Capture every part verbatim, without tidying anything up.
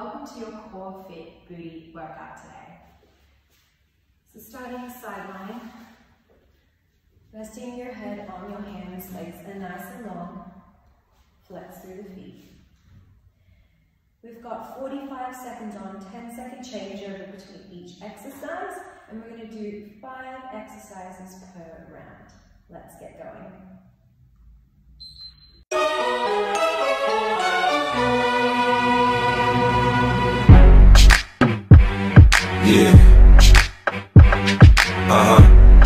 welcome to your CoreFit Booty Workout today. So starting side lying, resting your head on your hands, legs are nice and long, flex through the feet. We've got forty-five seconds on, ten second changeover between each exercise, and we're going to do five exercises per round. Let's get going. Yeah. Uh-huh.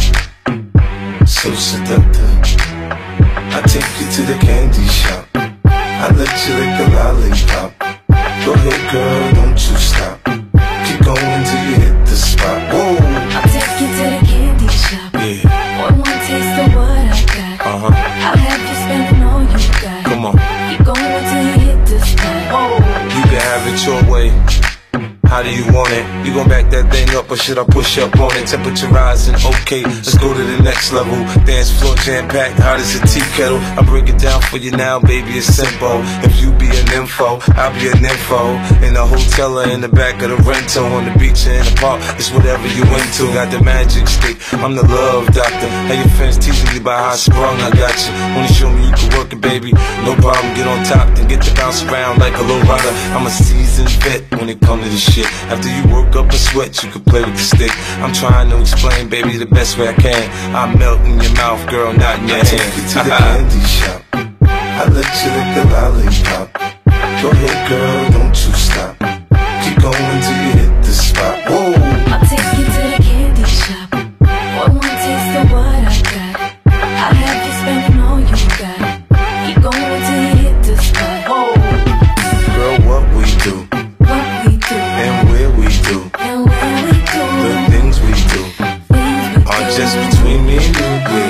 So seductive. I take you to the candy shop. I let you lick the lollipop. Go ahead, girl, don't you stop. Keep going till you hit the spot. Whoa. I'll take you to the candy shop. Yeah. One more taste of what I got. Uh-huh. I'll have you spending all you got. Come on. Keep going till you hit the spot. Whoa. You can have it your way. How do you want it? You gon' back that thing up or should I push up on it? Temperature rising, okay, let's go to the next level. Dance floor jam-packed, hot as a tea kettle. I break it down for you now, baby, it's simple. If you be an info, I'll be an info. In the hotel or in the back of the rental, on the beach or in the park, it's whatever you into. Got the magic stick, I'm the love doctor. Hey, your friends teasing you about how sprung, I got you. Wanna show me you can work it, baby? No problem, get on top, then get to bounce around like a low rider. I'm a seasoned vet when it comes to this shit. After you work up a sweat, you can play with the stick. I'm trying to explain, baby, the best way I can. I melt in your mouth, girl, not in your hand. I take you to the candy shop. I let you lick the lollipop. Go ahead, girl, don't you stop. Keep going till you hit the spot. Whoa. I'll take you to the candy shop. One more taste of what I got. I'll have you spending all you got. Keep going till you hit the spot. Whoa. Girl, what we do, What we do, and where we do, and where we do, the things we do things we are do. just between me and you,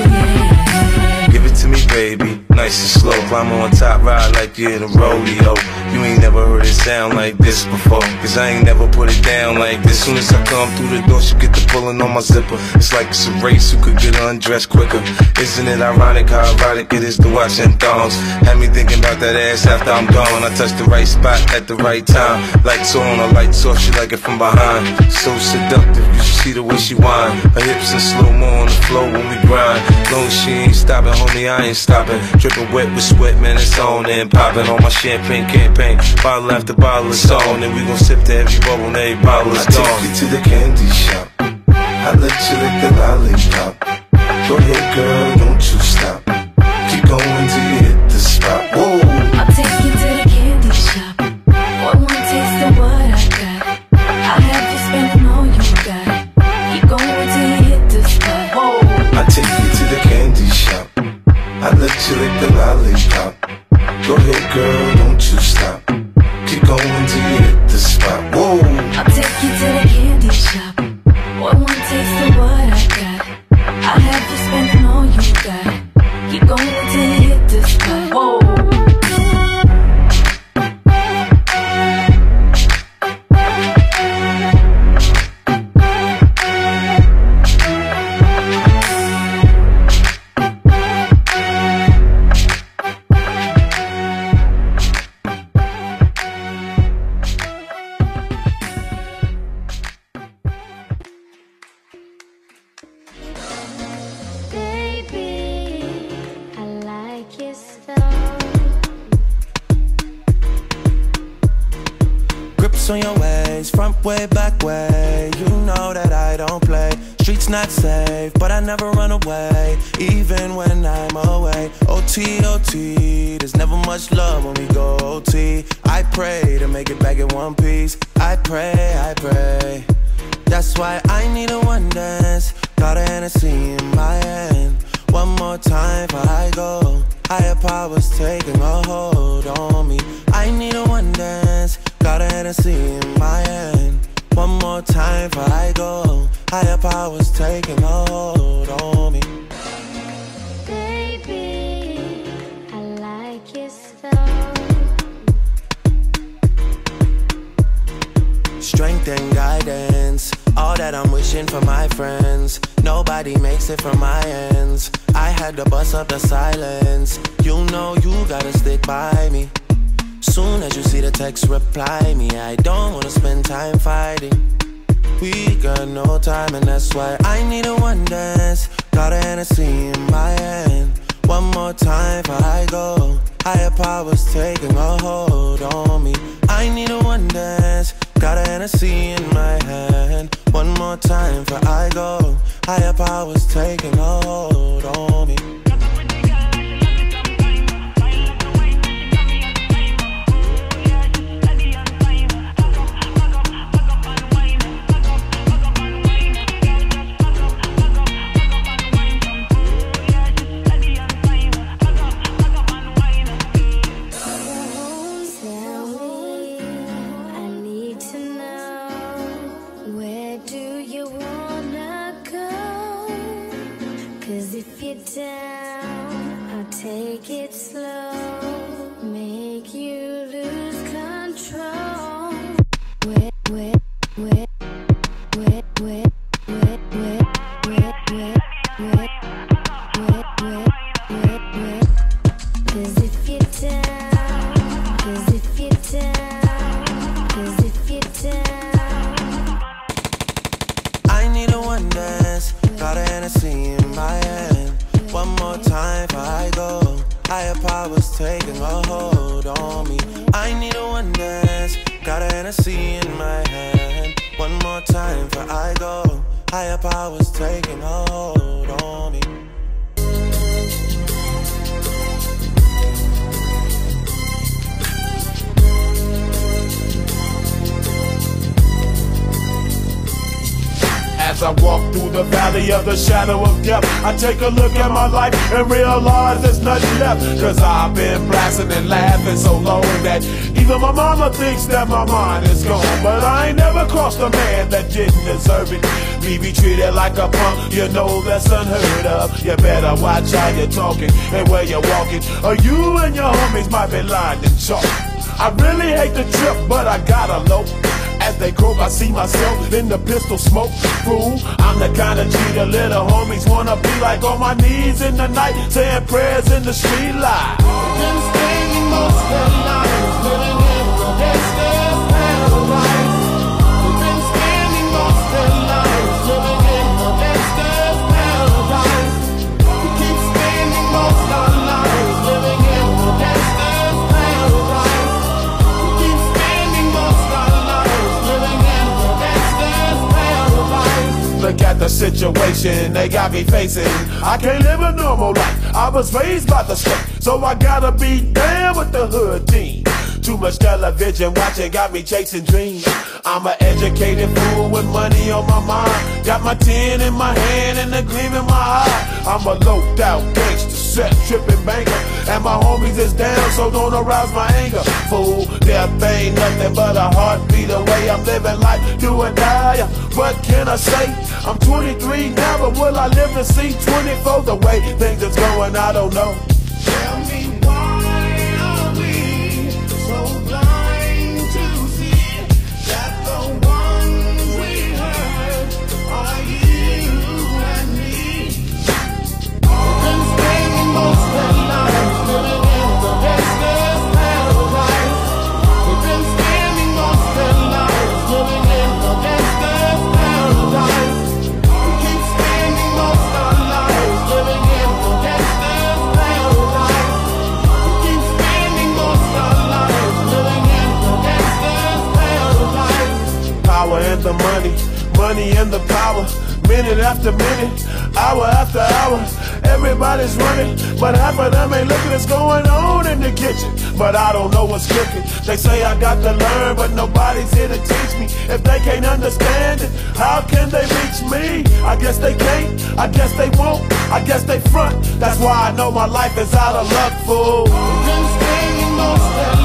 yeah. Give it to me, baby, nice and slow. Climb on top, ride like you're in a rodeo. You ain't never heard it sound like this before, cause I ain't never put it down like this. Soon as I come through the door, she get the pulling on my zipper. It's like it's a race, who could get undressed quicker. Isn't it ironic how erotic it is to watch in thongs? Had me thinking about that ass after I'm gone. I touch the right spot at the right time. Lights on or lights off, she like it from behind. So seductive, you should see the way she whine. Her hips in slow-mo on the floor when we grind. Long as she ain't stopping, homie, I ain't stopping. Dripping wet with sweat, man, it's on and popping on my champagne campaign. Bottle after bottle is on, and we gon' sip to every bubble and every bottle is gone. I take you to the candy shop. I let you lick the lollipop. Go ahead, girl, don't you stop. Keep going till you hit the spot. Whoa. I'll take you to the candy shop. One more taste of what I got. I'll have you spending all you got. Keep going till you hit the spot. Whoa. I take you to the candy shop. I let you lick the lollipop. Go ahead, girl, don't you stop. Keep going till you hit the spot. Whoa. I'll take you to the candy shop. One more taste of what I got. I'll have you spending all you got. Keep going till you hit the spot. Whoa. On your ways, front way, back way. You know that I don't play. Streets not safe, but I never run away, even when I'm away. O T, O T, there's never much love when we go O T. I pray to make it back in one piece. I pray, I pray. That's why I need a one dance. Got a Hennessy in my hand. One more time before I go. Higher powers taking a hold on me. I need a one dance. Got a Hennessy in my hand. One more time before I go. Higher powers taking a hold on me. Baby, I like your style. Strength and guidance, all that I'm wishing for my friends. Nobody makes it from my ends. I had to bust up the silence. You know you gotta stick by me. Soon as you see the text, reply me. I don't wanna spend time fighting. We got no time, and that's why I need a one dance. Got a Hennessy in my hand. One more time before I go. Higher powers taking a hold on me. I need a one dance. Got a Hennessy in my hand. One more time before I go. Higher powers taking a hold on me. Take it slow, make you lose control. Wet, wet, wet, wet, wet, wet, wet, wet, wet, wet, wet, wet, wet, wet. 'Cause if you're down, 'cause if you're down, 'cause if you're down. I need a one dance, got a Hennessy in my hand. One more time before I go. Higher powers taking a hold on me. I need a one dance. Got a Hennessy in my hand. One more time before I go. Higher powers taking a hold on me. As I walk through the valley of the shadow of death, I take a look at my life and realize there's nothing left. Cause I've been blasting and laughing so long that even my mama thinks that my mind is gone. But I ain't never crossed a man that didn't deserve it. Me be treated like a punk, you know that's unheard of. You better watch how you're talking and where you're walking, or you and your homies might be lined in chalk. I really hate the trip, but I gotta low. As they croak, I see myself in the pistol smoke. Fool, I'm the kind of G the little homies wanna be like, on my knees in the night, saying prayers in the street light. Been spending most of their lives living in the gangster's paradise. We've been spending most of their lives living in the gangster's paradise. We keep spending most of our lives living in the gangster's paradise. We keep spending most of our lives living in the gangster's paradise. Look at the situation they got me facing. I can't live a normal life. I was raised by the state, so I gotta be down with the hood team. Too much television watching got me chasing dreams. I'm an educated fool with money on my mind. Got my tin in my hand and a gleam in my eye. I'm a loped out gangster, set tripping banker, and my homies is down, so don't arouse my anger. Fool, death ain't nothing but a heartbeat away. I'm living life, do or die. What can I say? I'm twenty-three now, but will I live to see twenty-four? The way things is going, I don't know. Tell me why are we so blind to see that the ones we hurt are you and me? We've been spending most of our lives living in the gangster's paradise. We've been spending most of our lives living in the gangster's paradise. We keep spending most of our lives living in the gangster's paradise. We keep spending most of our lives living in the gangster's paradise. Power and the money, money and the power. Minute after minute, hour after hour, everybody's running, but half of them ain't looking what's going on in the kitchen. But I don't know what's cooking. They say I got to learn, but nobody's here to teach me. If they can't understand it, how can they reach me? I guess they can't, I guess they won't, I guess they front. That's why I know my life is out of luck, fool. We've been spending most of